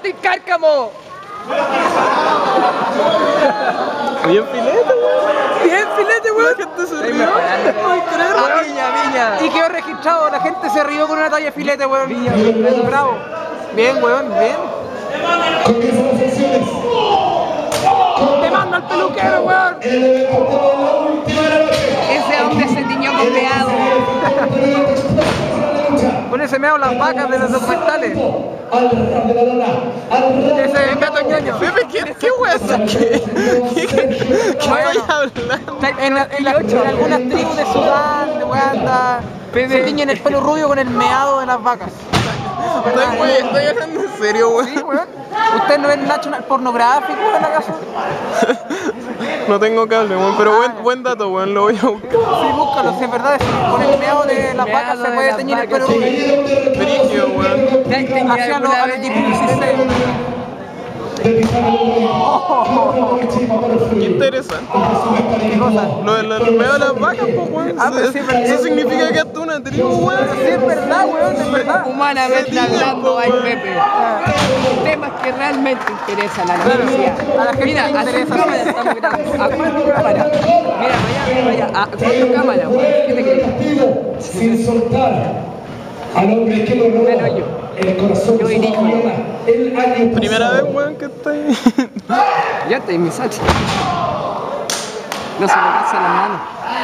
Martín Cárcamo! Bien filete, weón. Bien filete, weón. La gente se rió. No puedo creer, weón. Viña. Y quedó registrado, la gente se rió con una talla de filete, weón. Viña, bravo. Bien, weón, bien. Te mando al peluquero, weón. Ese hombre se tiñó con meado. Con ese meado las vacas de los documentales. Ese es Beto Ñoño. Pepe, ¿qué weón es aquí? ¿Qué estoy hablando? En algunas tribus de Sudán, de Uganda, se tiñen el pelo rubio con el meado de las vacas. Estoy hablando en serio, weón. Sí, weón. ¿Usted no es National Pornográfico en la casa? No tengo cable, weón, pero buen dato, weón, lo voy a buscar. Sí, búscalo, si es verdad, con el meado de las vacas se puede teñir el pelo rubio. Brigio, weón. Hacia los 16. Qué interesante. ¿Qué cosa? Lo del medio de las vacas, pues, weón. Pero sí, es verdad. Eso significa que hasta una tribu, weón. Sí, es verdad, weón, es verdad. Humanamente hablando, hay Pepe. Temas que realmente interesan a la noticia. A la gente Mira, le a interesa. 5 cámaras estamos grabando. ¿A cuánto cámara? Mira, vaya. ¿A cuánto cámara, weón? ¿Qué te crees? Sin soltar al hombre que lo roba. Bueno, El corazón yo dirijo, el año Primera vez, weón, que está ahí. Ya te mi salsa. No se me pasa la mano.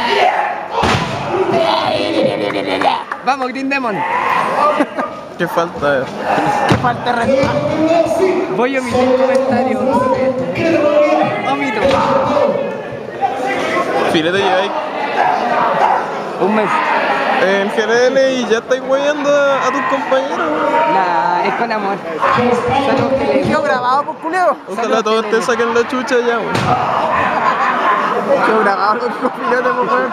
Vamos, Green Demon. Qué falta, Que falta respeto. Voy a omitir comentarios. Omito. Filete lleváis Un mes. en GLL y ya estáis weyando a tus compañeros, weón. Nah, es con amor. Saludos que le ¿Quedó grabado por culeo? Ojalá todos te saquen la chucha ya, weón. Quedó grabado los copilotes, por favor.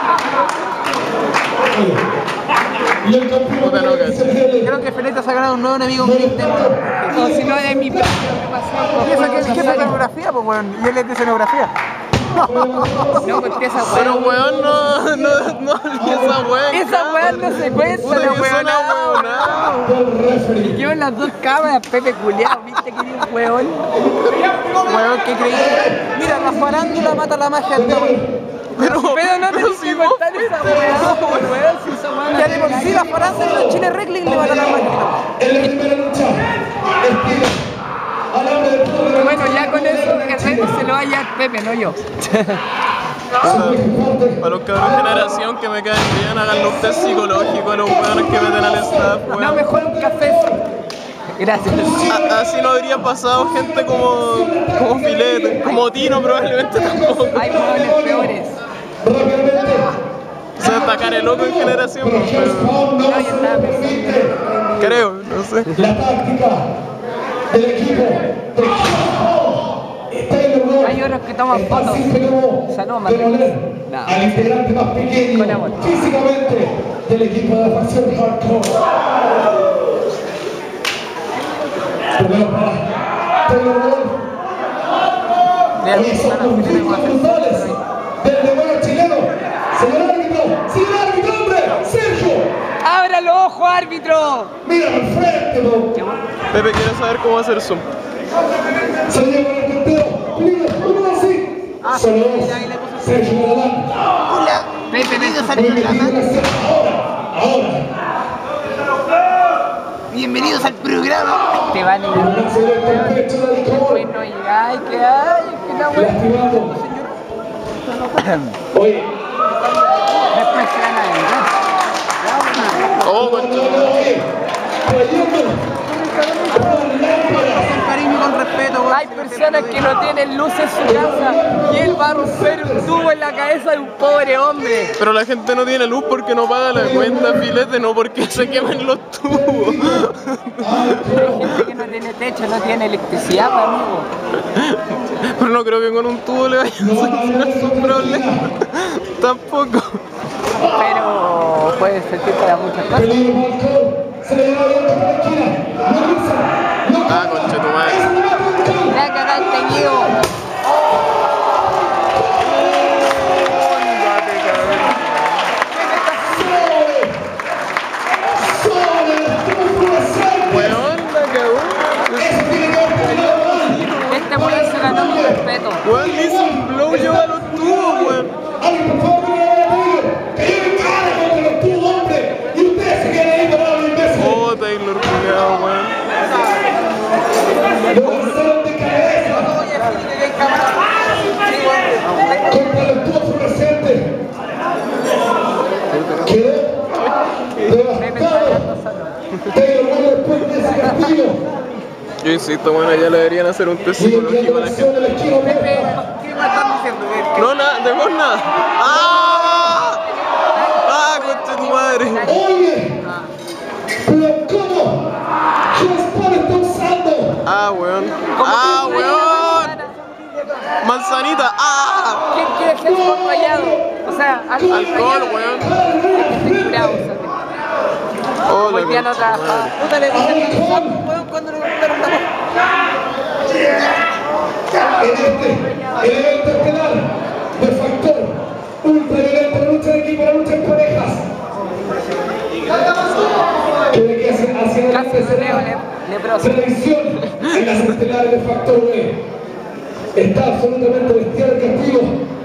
Y el campeón Puta loca. Creo que Feleta se ha ganado un nuevo enemigo en Green Demon. O si no, es mi preocupación. Y eso que es jefe de escenografía, pues, weón. Y él es de escenografía. No conté esa Pero, weá. weón, no hablé esa weón. Esa weá no se cuenta, Puta, la que suena weá. weonado. Yo en las dos cámaras, Pepe culiao, viste que era un weón. Weón, ¿qué creí? Mira, la farándula mata la magia del weón. Pero no tenés si que vos contar esa weá, weón, si esa weá. Ya de por sí la farándula de Chile Wrestling le mata la magia. En la primera lucha, el tiro al hombre del pueblo. Bueno, ya con eso, el reto se lo va a llevar Pepe, no yo. Para los cabros de generación que me caen bien, hagan los test psicológicos a los weones que meten al staff, No, weón. mejor un café. Gracias. Así no habría pasado gente como Filete, como Tino probablemente tampoco. Hay weones peores. O sea, atacar el loco en generación, pero No, yo estaba pensando. creo, no sé. La táctica del equipo está en el Hay otros que toman fotos. Saludos, de moler No. al integrante más Con amor. pequeño físicamente del equipo de la facción hardcore. Primero para Pedro Rodolfo. Ahí son los últimos centrales del demonio chileno. Señor árbitro, hombre, Sergio. ¡Abra los ojos, árbitro! Mira al frente, bro. Pepe quiere saber cómo hacer zoom. Se lleva con el puntero. Mira, uno así. Solo dos. Sergio adelante. Hola, Pepe, bienvenidos al Muy programa. bien, ahora. Bienvenidos al programa. Te van a ir. Un excelente pecho del Después gol. no llegáis, que hay, que la weá. Lastimado. Oye, Después se van a vengar. Oh, concha. oye, trayendo Con cariño y con respeto, weón. Hay personas que no tienen luz en su casa y él va a romper un tubo en la cabeza de un pobre hombre. Pero la gente no tiene luz porque no paga la cuenta, Filete, no porque se queman los tubos. Hay gente que no tiene techo, no tiene electricidad, pues, amigo. Pero no creo que con un tubo le vaya a solucionar sus problemas. Tampoco. Pero puede servir para muchas cosas. peligro para el gol. Se le va abierto por la esquina. No pisa. Ah, concha tu madre. La cagaste, Guido. Weón, la cagó. ese castigo. Yo insisto, bueno, ya le deberían hacer un test Y en la psicológico a la dirección gente. de la esquina opuesta. ¿Qué me están diciendo? No, nada, de vos nada. ¡Ah! ¡Ah, concha tu madre! Oye, pero ¿cómo? ¿Qué Sport está usando? ¡Ah, weón! ¡Ah, weón! ¡Manzanita! ¡Ah! ¿Quién quiere ser por rayado? O sea, Alcohol, weón. Estoy curado, ¿sabes? Oh, Hoy día no trabajaba. Puta, le puse el sapo, weón, cuando le gustaron la En este evento estelar de factor ultraviolento, la lucha de equipo, la lucha en parejas. Que de que hacia adelante será tradición en las estelares de factor B. Está absolutamente bestial el castigo.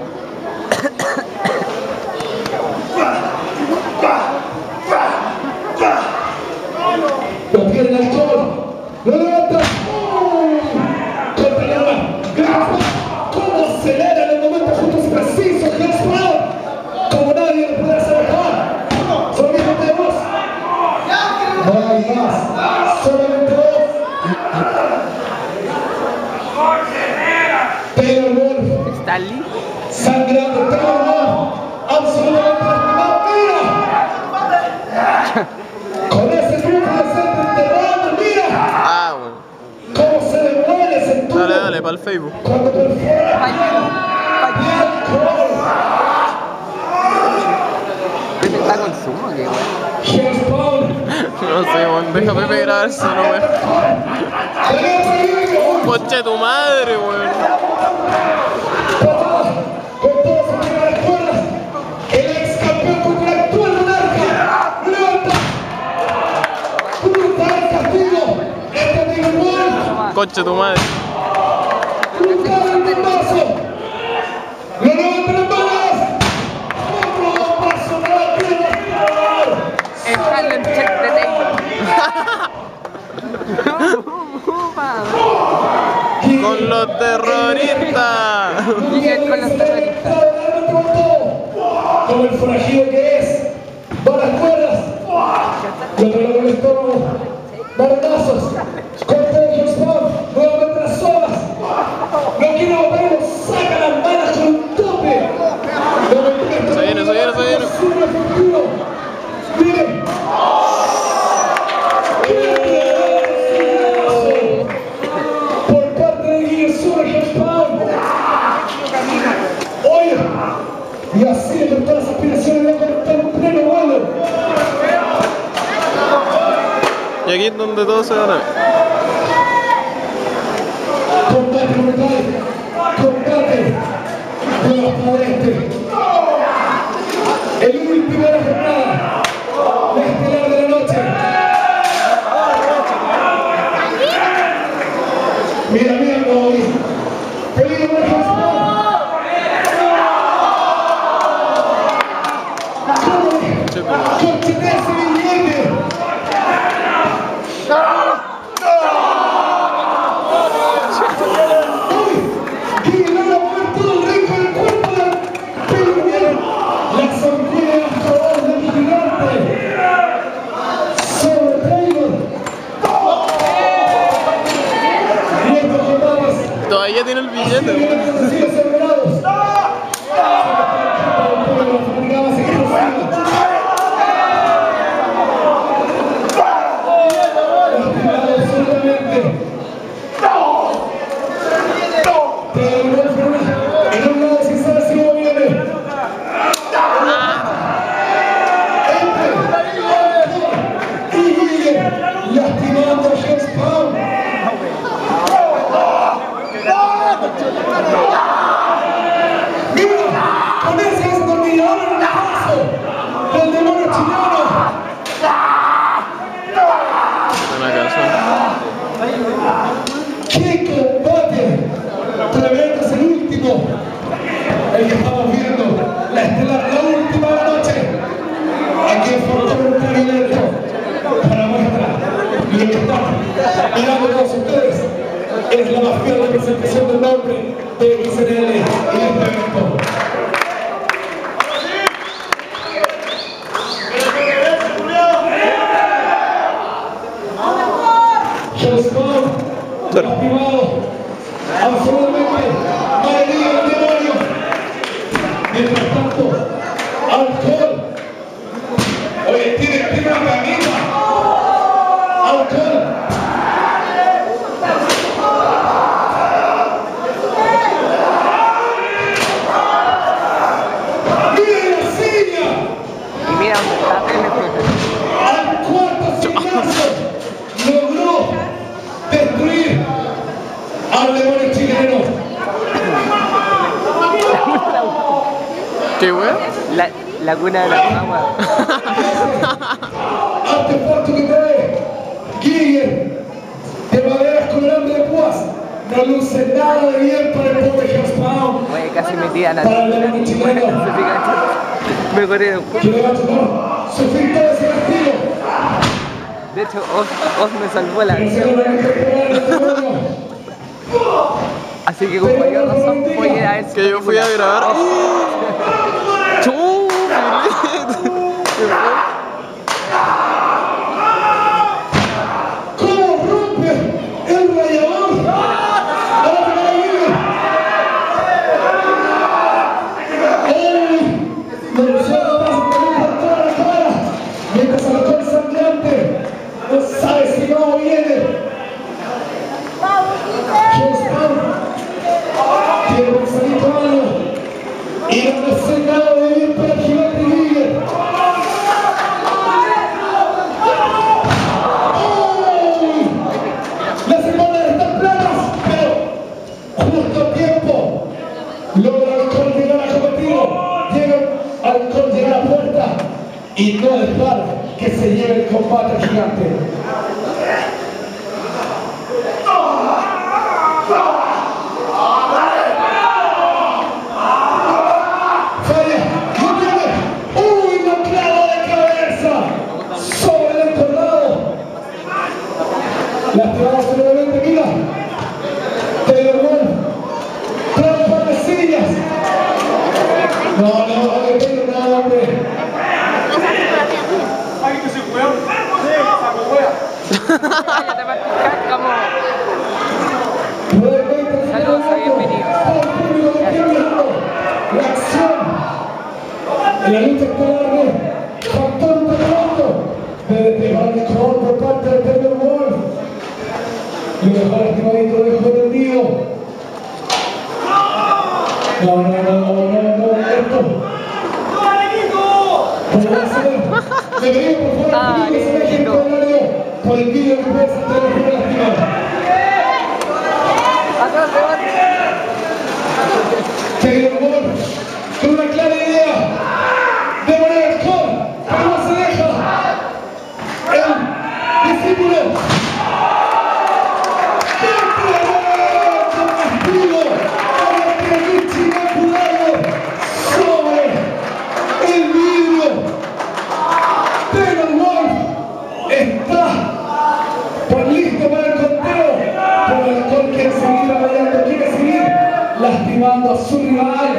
Lo tiene el alcohol. Lo levanta. Contra la mano. ¿Cómo acelera en el momento justo preciso? Como nadie lo puede hacer mejor. Solamente vos. No hay más. Solamente vos. Taylor Wolf. Stanley. Sangrando. Taylor Wolf. Absolutamente lastimado. ¡Mira! Con ese grupo de centro enterrado. ¡Mira! ¡Ah, weón! ¿Cómo se devuelve ese tubo? Dale, dale, para el Facebook. Cuando perfora Pañuelo. alcohol. Pepe está con zumo, ¿qué, weón? James Bond. No sé, weón. Deja a Pepe grabar solo, weón. ¡Concha tu madre, weón! Con todas sus primeras cuerdas, el ex campeón contra el actual monarca. ¡Levanta! ¡Brutal el castigo! Este de igual. ¡Concha tu madre! ¡Brutal el bombazo! ¡Lo levantan en manos! ¡Otro bombazo de la tierra! El Harlem Check de Taylor. ¡Con los terroristas! Miguel con los terroristas. Como el forajido que es, va a las cuerdas, lo pegó con el estómago, baronazos, corta de James Bond, nuevamente las sogas, no quiere volver, saca las manos con un tope. Se viene, se viene, se viene. Súper efectivo. Miren. Por parte de Guillermo James Bond. Oye, y así con todas las aspiraciones de conectar un pleno vuelo. Y aquí es donde todo se gana. Combate brutal, combate devastador el último de la jornada, la estelar de la noche. Mira, mira, Mauri. Peligro para James Bond. ¡Conchete ese billete! ¡Uy! ¡Que logra mover todo el rico del cuerpo del Peligro! La sonrisa de Astrodón del gigante sobre Taylor. Y estos combates Todavía tiene el billete, weón. siguen celebrados. La fanaticada va a seguir creciendo. Absolutamente. En un lado sin saber si no viene. Y Guille lastimando a James Bond. Mira, con ese destornillador en el brazo del demonio chileno. Una canción. ¡Qué combate! Tremendo es el último. El que estamos viendo. La estelar, la última de la noche. Aquí en Factor Ultraviolento. Para muestra. Lo que están mirando todos ustedes es la más fiel representación del nombre de XNL en este evento. Jospin, lastimado, absolutamente malherido el demonio. Mientras tanto, Alcohol, oye, tiene una camisa. Alcohol. ¡Mira la silla! Y mira dónde está Al cuarto sillazo logró destruir al demonio chileno. ¿Qué wea? la cuna de la agua. Artefacto que trae Guille de maderas con hambre de púas. No luce nada de bien para el pobre Jospin. Oye, casi metía a la Para el demonio chileno. Me corrieron. Que le va a tocar sufrir todo ese castigo. De hecho, Oz me salvó la Pero se vida. van a incorporar al demonio. Así que con mayor razón voy a ir a ver su Que yo fui a película. grabar. ¡Chu! ¿Cómo rompe el rayador? Ahora te va a ir. ¡Ay! Lo suelta más por toda la cara. Mientras Alcohol sangrante no sabe si va o viene. Jospin tiene un salito malo y no hace nada de bien para el gigante Guille. Las semanas están planas, pero justo a tiempo logra Alcohol llegar al cometido. Llega Alcohol llegar a la puerta y no dejar que se lleve el combate al gigante. Falla, no tiene. ¡Uy, no clavo de cabeza! Sobre el entornado. Lastimado severamente, mira. Taylor Wolf. Trampa de sillas. No, Taylor, no, hombre. Cállate, Martín, como. Realmente, Saludos, bienvenido. todo el público que está mirando la acción en la lucha estelar, factor terremoto de Alcohol por parte de Taylor Wolf. Lo dejó lastimadito, lo dejó tendido. No, esto. ¿Cómo va a ser? Le pedimos por favor que se deje el escenario por el vídeo que puede ser muy lastimado. Atrás, levante. Taylor Wolf con una clara idea de poner Alcohol, pero no se deja. El discípulo con castigo para el Tremichi Inmaculado sobre el vidrio. Taylor Wolf está listo para el conteo, pero Alcohol quiere seguir apoyando, quiere seguir lastimando a su rival.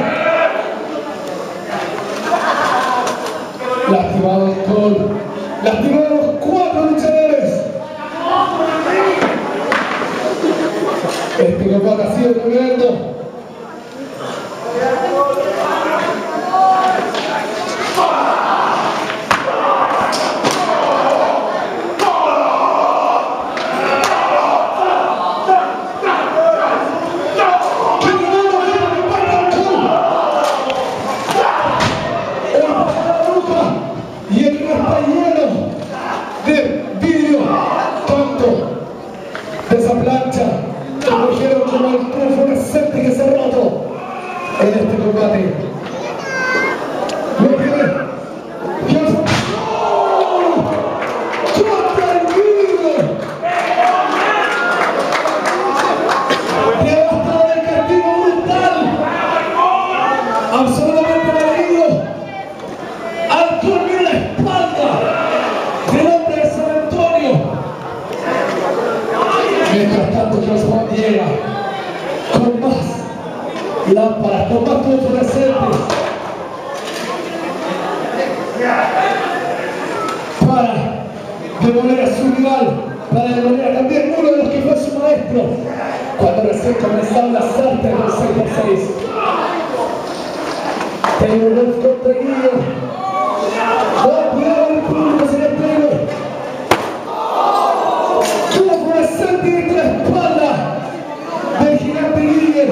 Lastimado Alcohol, lastimado a los 4 luchadores. Este combate ha sido tremendo. Y el río está lleno de vidrio, tanto de esa plancha que cogieron como el fluorescente que se ha roto en este combate. Lo que Dios, ¡corta el vidrio! Devastado del castigo brutal, absolutamente malherido. Alcohol mira la espalda del hombre de San Antonio. Mientras tanto, Jospin llega con más lámparas, con más fluorescentes para demoler a su rival, para demoler también uno de los ejemplo cuando recién comenzaron las artes del 6x6. Taylor Wolf contra Guillo. ¡Oh, cuidado el público, señor Taylor! ¡Tuvo una sangre entre la espalda del gigante Guillo!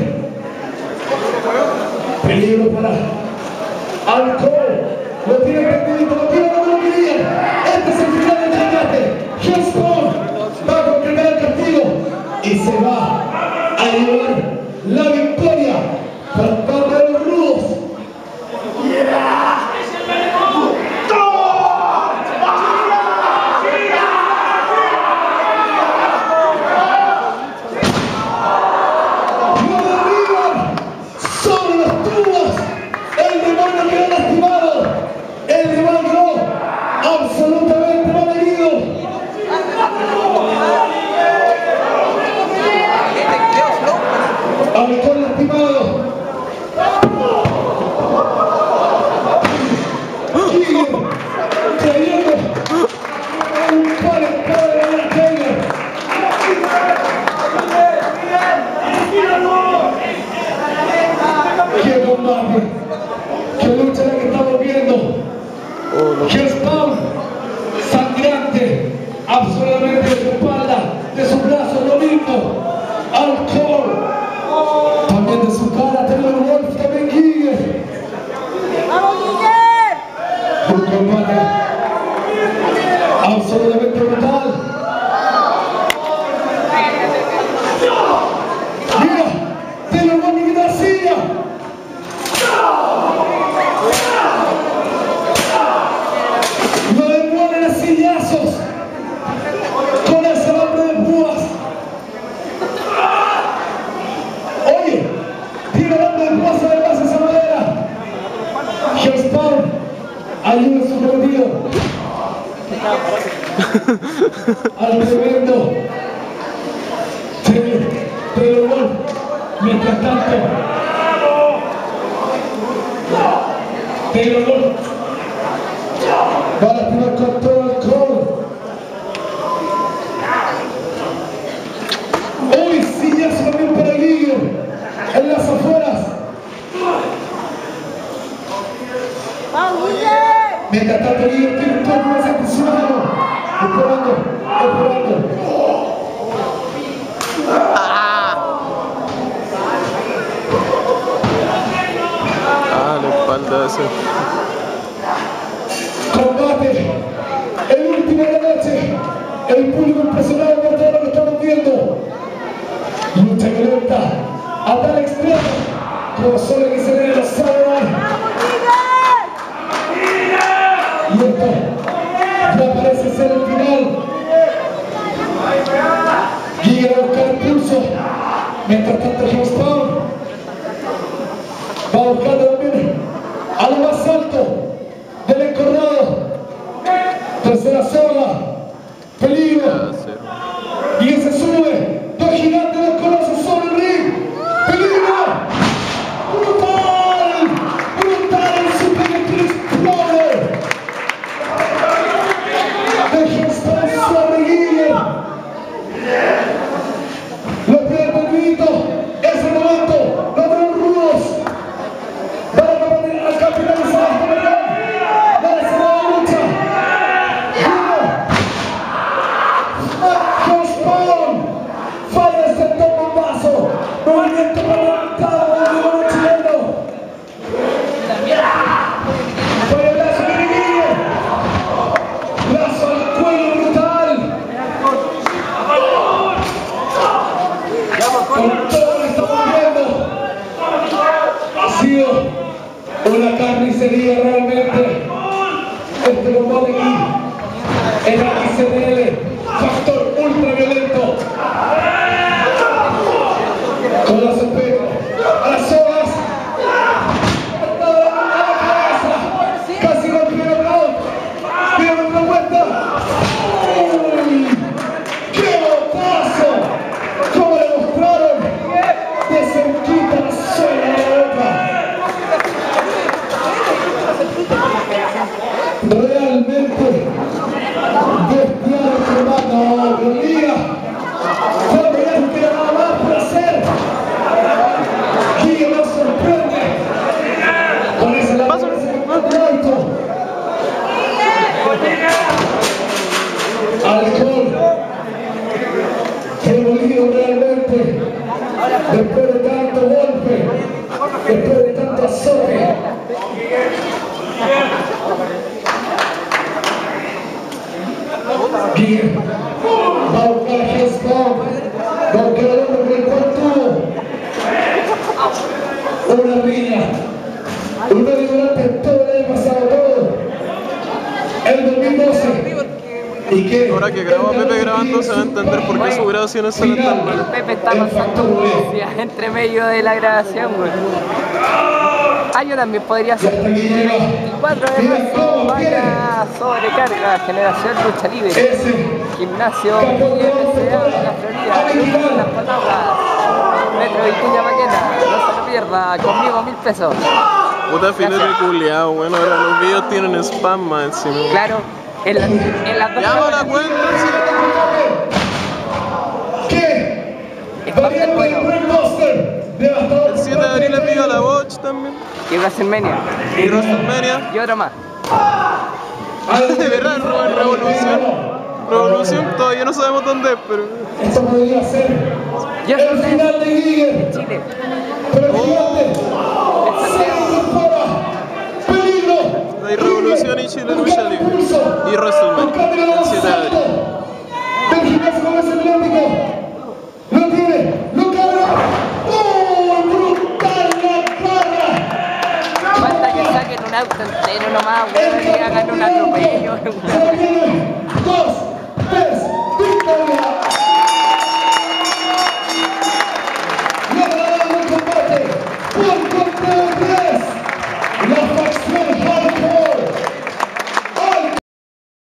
Peligro para Alcohol. Lo tiene perdido, lo tiene como lo querían. Este es el final del combate. Houston va a concretar el castigo y se va a llevar la victoria por parte de los rudos. Lo derriban sobre los tubos. El demonio quedó lastimado. El rival quedó absolutamente mal herido. Alcohol lastimado. Sigue trayendo un par en cada de la Taylor. ¡Qué combate! ¡Qué lucha la que estamos viendo! Hellspawn, sangrante, absolutamente de su espalda, de sus brazos, lo mismo. Alcohol, también de su cara, Taylor Wolf, también Guille. Un combate absolutamente brutal. Mira, Taylor Wolf y quita la silla. Lo devuelven a sillazos con ese hombre de púas. Oye, tira el hombre de púas además esa madera. Hellspawn, ayuda a su cometido. Al tremendo Taylor Wolf. Mientras tanto, Taylor Wolf va a lastimar con todo el Alcohol. Hoy sillazo también para Guillo en las afueras. Mientras tanto Guillo tiene un poco más en su mano, esperando. La espalda ese. Combate, el último de la noche. El público impresionado por todo lo que estamos viendo. Lucha violenta a tal extremo como solo que se ve los sábados. Y esto ya parece ser el final. Guille va a buscar el pulso. Mientras tanto, Hellspawn va buscando también a lo más alto del encordado. Tercera soga, peligro. Y ese sube, dos gigantes, dos colosos sobre el ring. Peligro. Brutal. Brutal el Super Explorer. De Hellspawn sobre Guille. Lo pierde el grito. Es el momento. Los dos rudos van a capitalizar esta pelea. ¡Dale, la lucha! Hellspawn falla ese bombazo. Movimiento levantado del demonio chileno. Falla el brazo de Guille. Brazo al cuello brutal. Con todo lo que estamos viendo, ha sido una carnicería realmente. Este combate aquí en la ICDL, factor ultraviolento. Con los espejos, a las sogas, a la cabeza, casi con el primer round. Viene otra vuelta. ¡Uy! ¡Qué botazo! ¡Cómo le mostraron de cerquita la suela de la boca! Realmente bestial después de tanto golpe, después de tanto azote. Guille va a buscar a Hellspawn, va a buscar al hombre con el cual tuvo una riña, una durante todo el año pasado, todo el 2012. ¿Y qué? Ahora que grabó a Pepe grabando se va a entender por qué sus grabaciones salen tan mal. Pepe está pasando publicidad entre medio de la grabación, güey. Ah, yo también podría ser. 24 de marzo, vaya sobrecarga, generación lucha libre. Gimnasio IMCA, la Florida, las palabras. Metro Vicuña Maquena, no se lo pierda, conmigo 1000 pesos. Puta filete culiao, bueno, ahora los videos tienen spam más encima. Claro, en las dos. Ya no la cuento, ¿Qué? Spam del bueno. El 7 de abril es Viva la Boch también. Y WrestleMania. Y WrestleMania. Y otro más. De verdad, Revolución. Revolución todavía no sabemos dónde es, pero. Esto podría ser Yo el final de Giger. Chile. Pero fíjate, se incorpora peligro. Hay Revolución y Chile Lucha Libre. Y WrestleMania. El 7 de abril. Del gimnasio con ese Atlántico. Lo tiene, lo carga. ¡Oh, brutal la carga! Falta que saquen un auto entero nomás, weón, y hagan un atropello. Se viene 2.